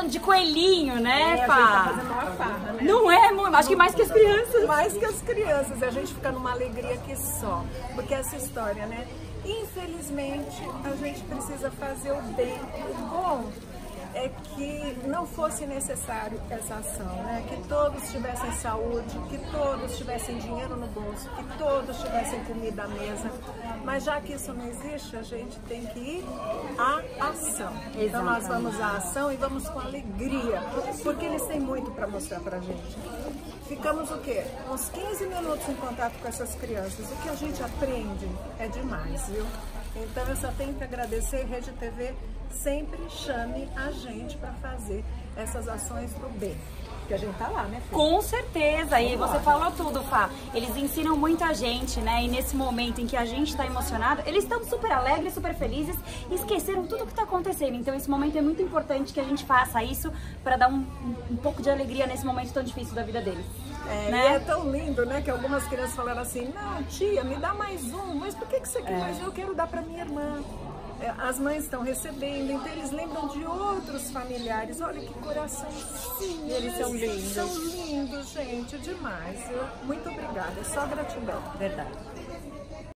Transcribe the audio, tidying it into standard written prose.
falando de coelhinho, né, Fá? A gente tá fazendo uma farra, né? Não é, amor? Acho que mais que as crianças. Mais que as crianças, a gente fica numa alegria aqui só. Porque essa história, né? Infelizmente, a gente precisa fazer o bem. O bom é que não fosse necessário essa ação, né? Que todos tivessem saúde, que todos tivessem dinheiro no bolso, que todos tivessem comida à mesa. Mas já que isso não existe, a gente tem que ir à ação. Então nós vamos à ação e vamos com alegria, porque eles têm muito para mostrar pra gente. Ficamos o quê? Uns 15 minutos em contato com essas crianças. O que a gente aprende é demais, viu? Então eu só tenho que agradecer, Rede TV, sempre chame a gente para fazer essas ações do bem. Porque a gente tá lá, né, filha? Com certeza, e você falou tudo, Fá. Eles ensinam muita gente, né? E nesse momento em que a gente tá emocionado, eles estão super alegres, super felizes, e esqueceram tudo o que tá acontecendo. Então esse momento é muito importante que a gente faça isso para dar um pouco de alegria nesse momento tão difícil da vida deles. Né? E é tão lindo, né, que algumas crianças falaram assim, não, tia, me dá mais um, mas por que você quer mais um? Eu quero dar para minha irmã. As mães estão recebendo, então eles lembram de outros familiares. Olha que coraçãozinho. Eles são lindos. São lindos, gente, demais. Muito obrigada, só gratidão. Verdade.